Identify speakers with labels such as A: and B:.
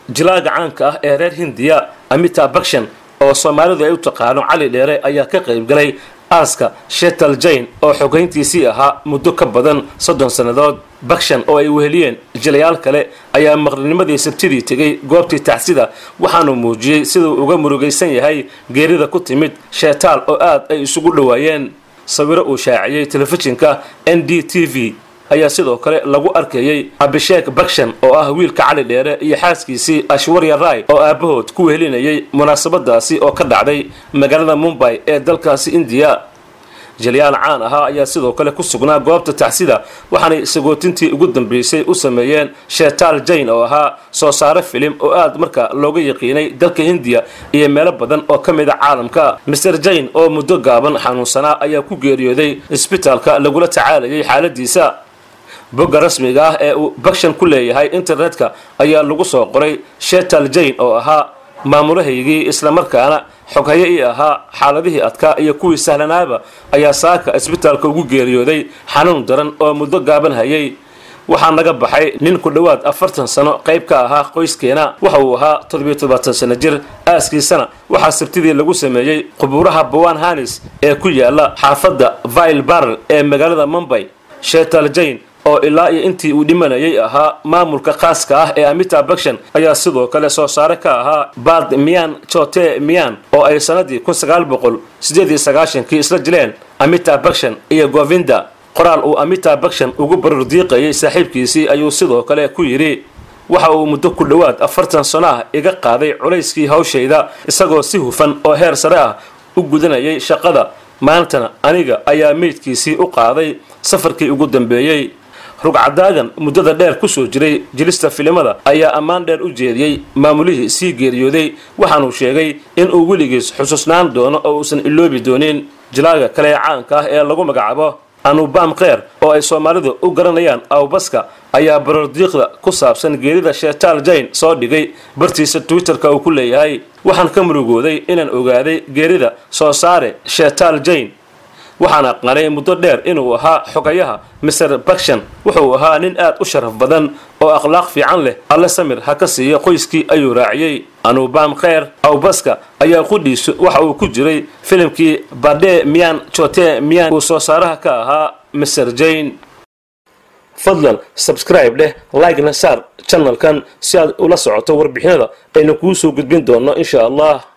A: jilaaga caanka ah ee reer Hindiya Amitabh Bachchan oo Soomaalidu ay u taqaano Cali Dheere ayaa ka qayb galay aaska Sheetal Jain oo xogeyntiisii ahaa muddo ka badan 30 sanadood. Bachchan oo ay weheliyeen jilayaal kale ayaa maqrinimadii Sabtidii tagay goobtii tacsida waxaanu muujiyay sidoo uga murugaysan yahay geerida ku timid Sheetal oo aad ay isugu dhawaayeen. sawiro uu shaaciyay telefishinka NDTV ayaa sidoo kale lagu arkayay Abhishek Bachchan oo ah wiilka Cali Dheere iyo xaaskiisii Aishwarya Rai oo aabahood ku wehelinayay munaasabadaasi oo ka dhacday magaalada Mumbai ee dalkaasi India. jilyaal caan ahaa ayaa sidoo kale ku sugnaa goobta tacsida waxaanay sagootintii ugu dambeysay u sameeyeen Sheetal Jain oo ahaa soo saare filim oo aad markaa looga yaqiinay dalka India iyo meelo badan oo ka mid ah caalamka. Mr Jain oo muddo gaaban xanuunsanaa ayaa ku geeriyooday isbitaalka lagula tacaalayay xaaladiisa. bogga rasmiga ah ee uu Bachchan ku leeyahay internetka ayaa lagu soo qoray Sheetal Jain oo ahaa maamulahaygii isla markaana xoghaye ii ahaa xaaladihii adkaa iyo kuwii sahlanaaba ayaa saaka isbitaalka ugu geeriyooday xanuun daran oo muddo gaaban hayay. waxaa naga baxay nin ku dhawaad 40 sano qayb ka ahaa qoyskeena waxa uu ahaa 17 sano jir. aaskiisana waxaa Sabtidii lagu sameeyay qubuuraha Bhawan Hanis ee ku yaala xaafadda Vile Barrel ee magaalada Mumbai. Sheetal Jain oo ilaa iyo intii uu dhimanayay ahaa maamulka khaaska ah ee Amitabh Bachchan ayaa sidoo kale soo saare ka ahaa Bad Mian Chote Mian oo ay sanadii 1998 isla jileen Amitabh Bachchan iyo Govinda. qoraal uu Amitabh Bachchan ugu barardiiqayay saaxiibkiisii ayuu sidoo kale ku yiri waxa uu muddo ku dhawaad 40 sano ah iga qaaday culayskii hawshayda isagoo si hufan oo heer sare ah u gudanayay shaqada. maantana aniga ayaa meydkiisii u qaaday safarkii ugu dambeeyay. rugcadaagan muddada dheer ku soo jiray jilista filimada ayaa ammaan dheer u jeediyay maamulihii sii geeriyooday waxaanu sheegay in uu weligiis xusuusnaan doono oo uusan iloobi doonin. jilaaga kale caanka ah ee lagu magacaabo Anupam Kher oo ay Soomaalidu u garanayaan Awbaska ayaa barardiiqda ku saabsan geerida Sheetal Jain soo dhigay bartiisa Twitterka uu ku leeyahay waxaan ka murugooday inaan ogaaday geerida soo saare Sheetal Jain. waxaan aqoonay muddo dheer inuu ahaa xogayaha Mr Bachchan wuxuu ahaa nin aad u sharaf badan oo akhlaaq fiican leh alla samir ha ka siiyo qoyskii ayuu raaciyay. Anupam Kher Awbaska ayaa qudhiisu waxa uu ku jiray filimkii Bade Mian Chote Mian oo soo saaraha ka ahaa Mr Jain. fadlan subscribe leh like na saar channelkan si aad ula socoto warbixinada aynu ku soo gudbin doono insha Allah.